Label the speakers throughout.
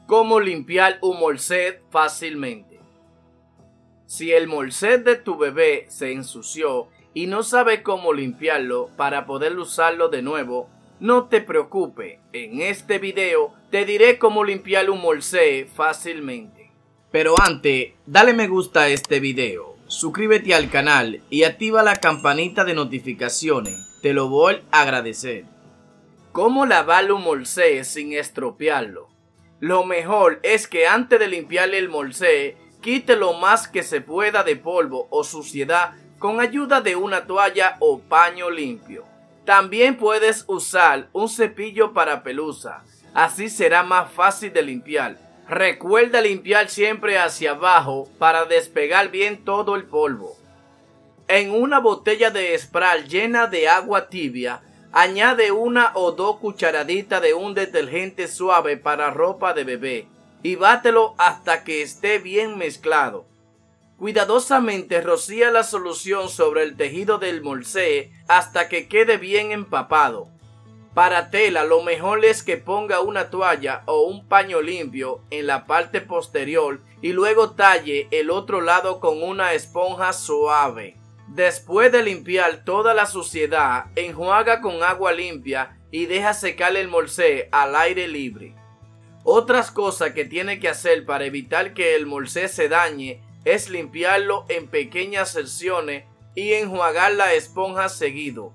Speaker 1: Cómo limpiar un molset fácilmente. Si el molset de tu bebé se ensució y no sabes cómo limpiarlo para poder usarlo de nuevo, no te preocupes, en este video te diré cómo limpiar un molset fácilmente. Pero antes, dale me gusta a este video, suscríbete al canal y activa la campanita de notificaciones, te lo voy a agradecer. ¿Cómo lavar un molset sin estropearlo? Lo mejor es que antes de limpiarle el molset, quite lo más que se pueda de polvo o suciedad con ayuda de una toalla o paño limpio. También puedes usar un cepillo para pelusa, así será más fácil de limpiar. Recuerda limpiar siempre hacia abajo para despegar bien todo el polvo. En una botella de spray llena de agua tibia, añade 1 o 2 cucharaditas de un detergente suave para ropa de bebé y bátelo hasta que esté bien mezclado. Cuidadosamente rocía la solución sobre el tejido del molset hasta que quede bien empapado. Para tela, lo mejor es que ponga una toalla o un paño limpio en la parte posterior y luego talle el otro lado con una esponja suave. Después de limpiar toda la suciedad, enjuaga con agua limpia y deja secar el molset al aire libre. Otras cosas que tiene que hacer para evitar que el molset se dañe es limpiarlo en pequeñas secciones y enjuagar la esponja seguido.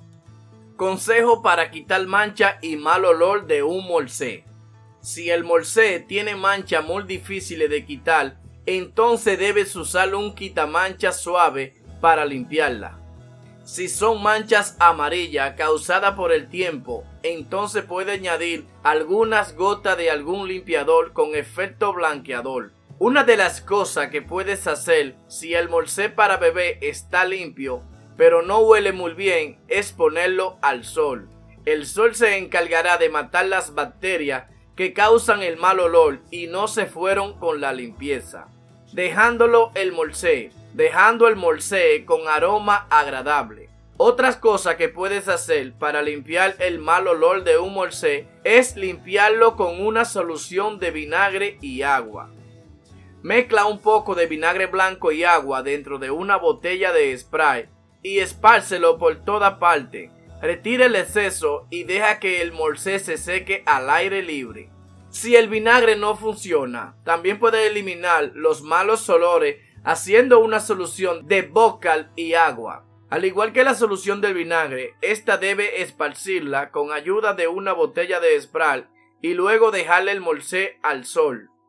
Speaker 1: Consejo para quitar mancha y mal olor de un molset. Si el molset tiene manchas muy difíciles de quitar, entonces debes usar un quitamancha suave para limpiarla. Si son manchas amarillas causadas por el tiempo, entonces puede añadir algunas gotas de algún limpiador con efecto blanqueador. Una de las cosas que puedes hacer si el molset para bebé está limpio pero no huele muy bien es ponerlo al sol. El sol se encargará de matar las bacterias que causan el mal olor y no se fueron con la limpieza. Dejando el molset con aroma agradable. Otras cosas que puedes hacer para limpiar el mal olor de un molset es limpiarlo con una solución de vinagre y agua. Mezcla un poco de vinagre blanco y agua dentro de una botella de spray y espárcelo por toda parte. Retira el exceso y deja que el molset se seque al aire libre. Si el vinagre no funciona, también puede eliminar los malos olores haciendo una solución de bocal y agua. Al igual que la solución del vinagre, esta debe esparcirla con ayuda de una botella de spray y luego dejarle el molset al sol.